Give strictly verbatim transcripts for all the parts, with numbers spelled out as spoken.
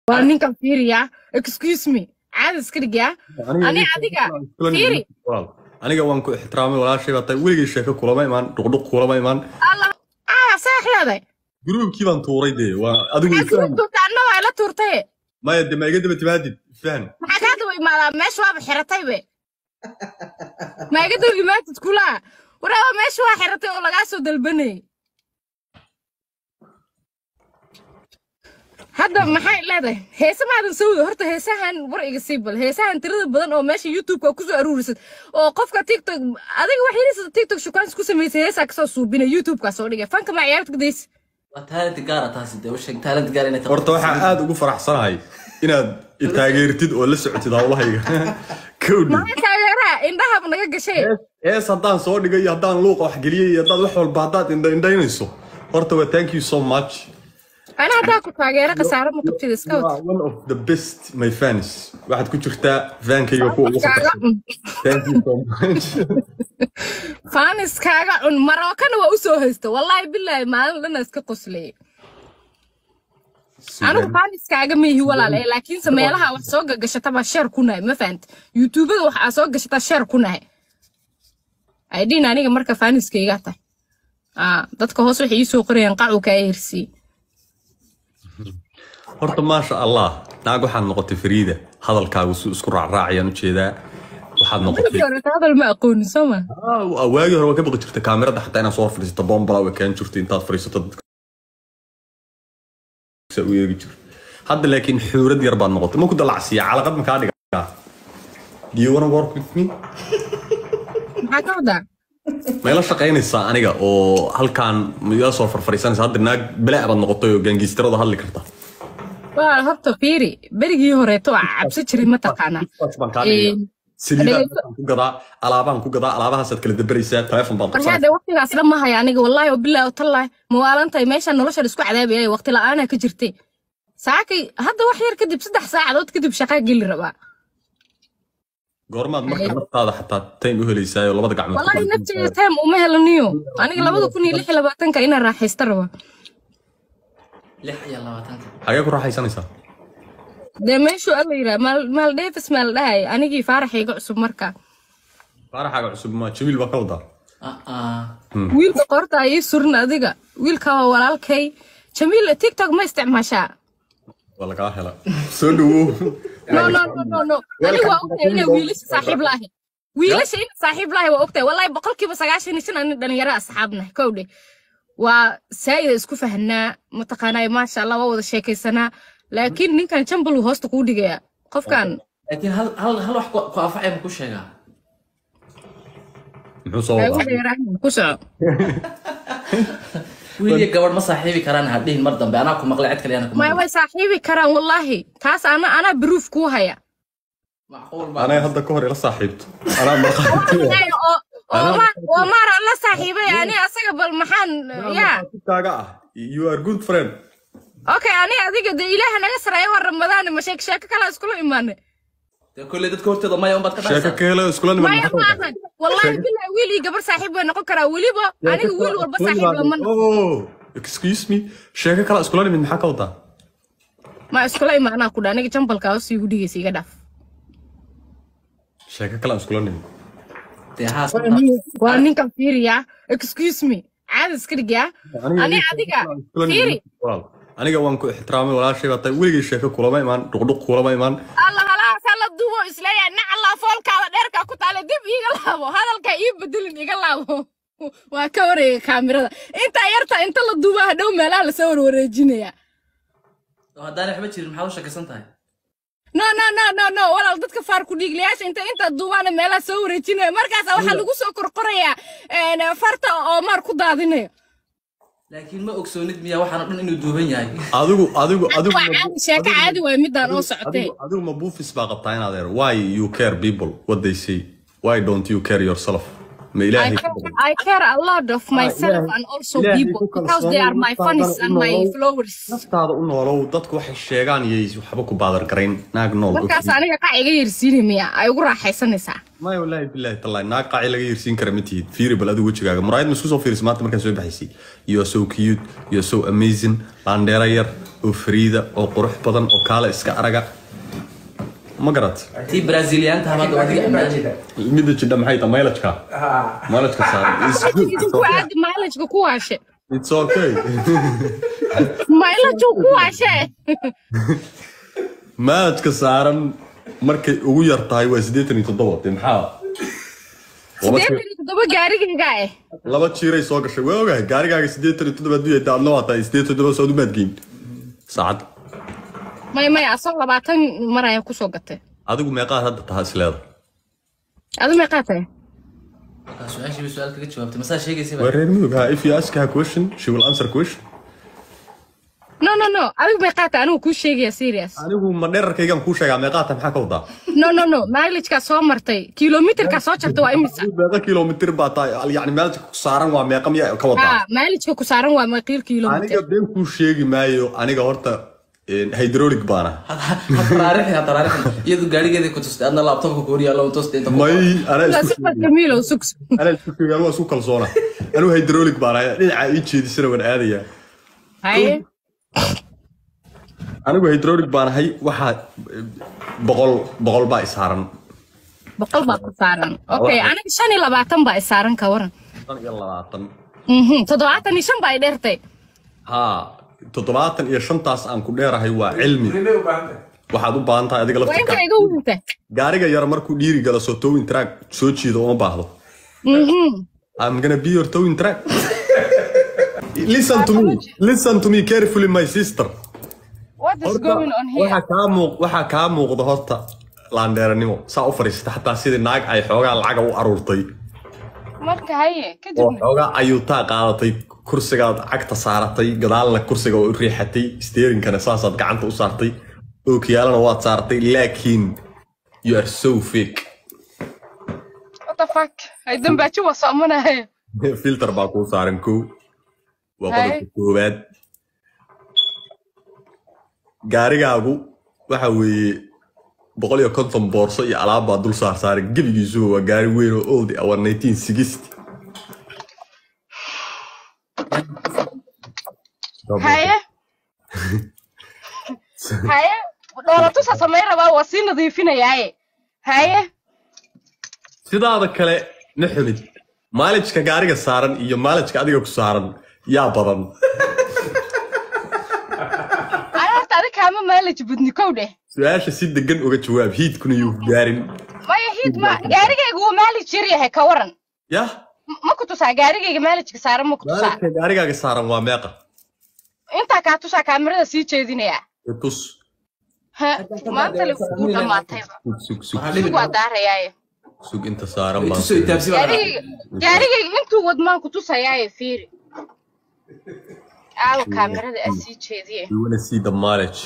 وأنا كان فيري يا excuse me عاد اسكرج يا أنا عاديك فيري أنا جوان احترامي ولا شيء بس ولقي الشيخ كولا ما يمان دقدق كولا ما يمان الله آه صح هذا جروب كيف أنت وريدي وأدو جروب تورتنا ولا تورتي ما يد ما يقدم تبادل فهم ما كاتو ما مش واضح حرتي به ما يقدر ما تقولها ورا مش واحد حرتي ولا قاسو دلبني هذا ما حي لا ده هيسا ما نسوي هرت هيسا هن ورق السيبل هيسا هن ترد بدن أو ماشي يوتيوب كوكوزو أرورس أو قفك تيك توك هذا واحد يس تيك توك شو كان سكوس ميس هيسا كسر بين يوتيوب كسورية فانك ما عيارتك ديس تهلا تجارة تاسد وش تهلا تجارة إنك ورت واحد عاد وقف فرح صناعي إن التاجرتيد ولا سعتي ده والله كود ما تاجرها إن ده بنجا شيء إيه صدقان صور جاي يدان لوق وحقليه يدان وحول بعضات إن إن دينيسو ورت و thank you so much أنا هذا كنت تاجرها قصارى ما كنت تسكوت one of the best my fans واحد كنت شفتها فان كي يقول thank you so much فانس كاغا عن مراكن وأسوه هست والله بالله ما لنا اسكقص لي أنا فانس كاغا ميه ولا لا لكن سميلها وحسوق قشطة بشر كنا ما فهمت يوتيوب وحسوق قشطة شر كنا أيدين أنا مركب فانس كيغاته آه dadka hoos waxay soo qorayaan qacu ka eersi horta ma sha Allah naag waxaan noqotay Fariida hadalkaagu isku raacraacayaan u jeedaa waxaad noqotay hadal ma aqoon soma ah waagi hore waa ka baqi jirtay kaamirada xataa inaan soo fariisto bombala way keen jirtay intaad fariisato soo yeegi jir hadda laakiin xuurad yar baad noqotay ma ku dalacsiya calaqad ma ka dhigaa do you want to work with me maxaa ka wadaa ما يلا شقينيسا أنيقا أو هالكان مياسو فرفريسان هاد الناق بلا أبد نقطيو جانجيستر هذا هاللي كرتا. waa horta fiiri berigii horeeto cabsi jiray ma taqaana saliidaan ku gadaa alaabaan ku gadaa alaabahaas aad kala dabaraysaa telefoon baan qabsanaa hada waqtigaas lama hayo aniga wallahi oo billaah tallaah mawaalantay meesha nolosha isku cadaabayay waqti la'aan ka jirtay saakay hadda wax yar kadib saddex saacadood kadib shaqo gali rabaa goormaad marka naftaada xataa time u helaysaa oo labada gacmood wallahi nafteeda time uma helaniyo aniga labada kun iyo lix iyo labaatanka inaan raaxaysto rabaa lix iyo labaatanka xagee ku raaxaysanaysaa de meeshu alla yira mal mal deefis mal dhahay anigii faaraxayga cusub marka faaraxaaga cusub ma Jamiil ba ka wadaa ah ah wiilka qorta ay surna adiga wiilka waa walaalkay Jamiil TikTok ma isticmaashaa wala ka hela soo dhawo no no no no no aniga waa ogtahay inay wiilasha saaxiib lahayn wiilasha inay saaxiib lahayn waa ogtahay wallahi boqolkiiba sagaashan iyo shan aan dhalinyaro asxaabna kowdhe waa saayid isku fahnaa mataqaanay ma sha Allah waa wada sheekaysanaa laakiin ninkan jambal uu hoosta ku dhigaya qofkan laakiin hal hal hal wax ku afacay ku sheegaa muxuu soo wadaa ku soo wiilka gabadh ma saaxiibi karaan hadhiin mar dambe anaa ku maqlay cid kale ana ku ma way saaxiibi karaan wallahi taas ana ana proof ku haya macquul ma ana hadda ka hor ila saaxiibto ana marqaatay oo ma oo ma la saaxiibay ani asaga bal maxaan ya taaga ah you are good friend okay ani adiga de ilaaha naga sareeyo hor ramadaan ma sheek sheek kala isku iimaanay de kulli dadka horteeda ma yoon bad ka dhashay sheek kale isku la iimaanay wallahi billahi wiili gabar saaxiib way noqon karaa waliba aniga wiil walba saaxiib lama oh excuse me sheek kale isku la maxaa ka wadaa ma isku la iimaanaa ku dhaaniga jambalka oo sii gudhigaysa iga dhaaf sheek kale isku la de haas waa ninka fiiriya excuse me عاد اسكرج يا أنا عاديك فيري أنا جوان احترامي ولا شيء بس ولقي الشيخ كولا ما يمان دقدق كولا ما يمان الله خلاص هلا الدوبو إسلايا نع الله فولك على ديرك كنت على دب يقلبه هذا الكئيب بدل يقلبه وكوري كاميرا أنت يرتا أنت الدوبو هدو ملا لسور ورجينيا هذا أنا حبيت المحاولة كسنتها no no no no no ولا ضدك فاركو ديغلياش انت انت دوبانا ميلا سو wareejinay markaas waxa lagu soo korqoraya een farta oo mar ku daadinay laakiin ma ogsoonid miya waxaan dhan inuu duuban yahay adigu adigu adigu sheeka caadi way midaan oo socotay adigu ma buufis baa qabtaa inaad eer why you care people what they say why don't you care yourself ma ilaahi I care a lot of myself and also people because they are my fans and my followers naftaada u noolow dadku waxay sheegaan iyo waxba ku baadar gareyn naag nool markaas aniga qac iga yarsiinaya ay ugu raaxaysanaysaa ma wallahi billahi tallahi naag qac laga yarsiin kara matiid fiiri bal adigu wajigaaga muraayad ma isku soo fiiris maanta markaan soo baxaysay you are so cute you are so amazing landera yar وفريدة أو قروح بدن أو كالا إسكا أرجع ما قرأت تي برازيليان تهمد ودي أماجد ميدا جدا محيطة مايلتشكا مايلتشكا صار ku aadi mileage-ka ku waashe it's okay mileage ku waashe مايلتشكا صارن markay ugu yar tahay waa sideetan iyo toddoba de maxaa sideetan iyo toddoba gaarigayga eh laba jiiray soo gashay waa ogahay gaarigaaga sideetan iyo toddoba adduunya daadna waa tahay sideetan iyo toddoba soo dumaadgeyn saacad may may asoo labaatan mar ayaa kusoo gatay adigu meeqaad hadda tahay isleeda adigu meeqaad tahay سؤال شيء سؤال كذا جوابت مسا شيء كذي we're moving if you ask her a question she will answer question no no no adigu meeqaad tahay anigu ku sheegaya serious anigu ma dherarkaygan ku sheegaa meeqaad tahay maxaa ka wadaa no no no mileage-ka soo martay kilometer-ka soo jartay waa imisa meeqa kilomitir baa tahay yani meelka ku saaran waa meeqa miya ka wadaa ha mileage-ka ku saaran waa meeqa kilometer aniga been ku sheegi maayo aniga horta hydraulic baana هترارح هترارح يدو قاعد كذا كنت أنا لابتوب كوريا لو توست أنت may ana la sifad kamilo sugs ana isku sheegaa waa isku kalsoona anigu hydraulic baana dhinaca ii jeedisana waan aadaya haye anigu hydraulic baanahay waxa boqol boqol baa isaaran boqol baa ku saaran okay aniga shan iyo labaatan baa isaaran ka waran shan iyo labaatan mhm toddobaatan iyo shan baa i dheertay ha toddobaatan iyo shantaas aan ku dheerahay waa cilmi waxaad u baahan tahay adiga waa laftirka inta iga wunta gaariga yar markuu dhiiri galo soo towing track soo jiido uma baahdo mhm I'm gonna be your towing track listen to me listen to me carefully my sister what is going on here waxa ka muuq waxa ka muuqda horta laandeeranimo saa u fariista xataa sidii naag ay xoogaa lacag u aruurtay marka haye oo kadib xoogaa ayuu taa qaadatay kursigaad cagta saaratay gadaalna kursiga oo riixatay steerinkana saasaad gacanta u saartay oo kiyaalana waad saartay laakiin you are so fake what the fuck ay dambaaji waa soomanahay filter baa kuu saaran kow waa qodobka koowaad gaarigaagu waxa weeye boqol iyo konton boorso iyo alaab baa dul saar saaran gebigiisu waa gaari weyn oo old our nineteen sixty haye haye dhoolatusa samayn rabaa waa sii nadiifinayaaye haye sidaada kale ma xumid maalajka gaariga saaran iyo maalajka adiga ku saaran yaa badan ana horta adi kaama maalaj budni kow dheh su-aasha si degan uga jawaab hiidkuna yuu gaarin maya hiid ma gaarigayga wuu maalaj yar yahay ka waran yah ma ku tusaa gaarigayga maalajka saaran ma ku tusaa maalajka gaarigaaga saaran waa meeqa intaa kaa tusaa kaamirada sii jeedinayaa tus ha maanta le kugu dhamaatayba sug sug sug waa daarayaaye sug inta saaran baan تسوي تابسي gaarigayga gaarigayga intuu wadmaan ku tusayaaye fiiri aawo kaamirada aa sii jeediye you wanna see the mileage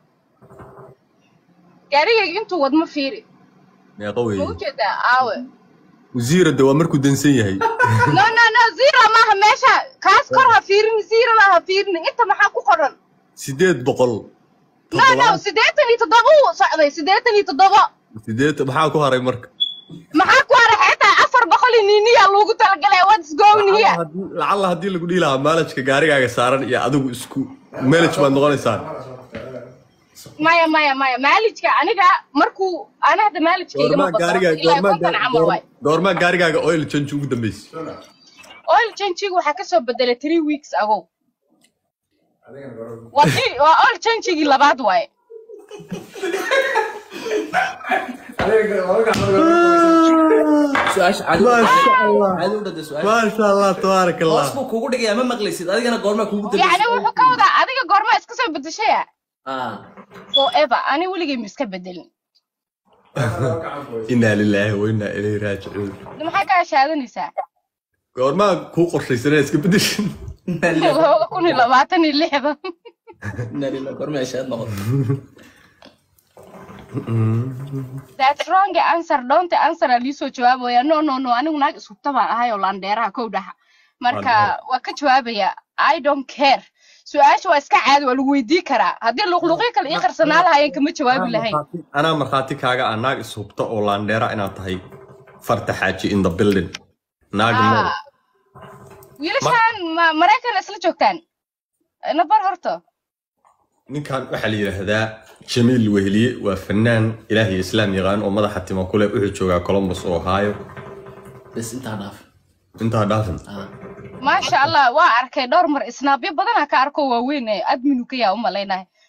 gaarigayga intuu wadmo fiiri meeqa ma weeye ujeedaa aawe wasiirada waa markuu dansan yahay no no no zero maaha meesha kaas kor ha fiirin zero ha fiirin inta maxaa ku qoran sideed boqol no no sideetan iyo toddoba uu socday sideetan iyo toddoba sideed maxaa ku haray marka maxaa ku haray xitaa afar boqol iyo niiniya loogu talagalay what's going here lacalla haddii lagu dhihi lahaa maalajka gaarigaaga saaran iyo adigu isku manage baad noqonaysaan maya maya maya maalijka aniga markuu ana hadda maalijkayga ma goormaa badan gaarigaaga ilaa goormaa konton camal waay goormaa gaarigaaga oil change ugu dambeysay oil change-igu waxaa kasoo bedelay three weeks ago waa tii- waa oil change-igii labaad waaye سؤال عادي ما شاء الله. عادي وده سؤال ما sha allah tabaarak allah خلاص كوكو دقيقة ما مقليسيد أنا قرما كوكو دقيقة yacni wuxuu ka wadaa adiga goorma iska soo bedeshaya آه forever ani weligay ma iska bedelin inaa lilaahi wa inaa ilayhi raajicuun de maxaa kaa shaadanaysaa goormaa kuu qorshaysanaa iska bedeshin laba kun iyo labaatan iyo lixda ناري لا قرما إيش هاد نقط that's wrong answer don't answer ali soo jawaabaya no no no anigu naag isku tabaan ahay oo laandheeraha kow dhaha marka waa ka jawaabaya I don't care su-aasha waa iska caadi waa lagu weydii karaa haddii luqluqyo kale ii qarsanaa lahaayeen kama jawaabi lahayn anaa markhaati kaaga ah naag ishubta oo laandheera inaad tahay farta xaaji in the building naag Ah. nool wiilashaan ma maraykan isla joogtaan nabar horta ninkan waxa la yiraahdaa Jamiil Wehliye waa fanaan Ilaahay Islaam yaqaan oo madaxa timo kule wuxuu joogaa Columbus oo Ohio bas inta dhaaf inta dhaafin ما شاء الله وأركي دور مر إسنابي بدنا كأركو وين أدمنو كيا أم علينا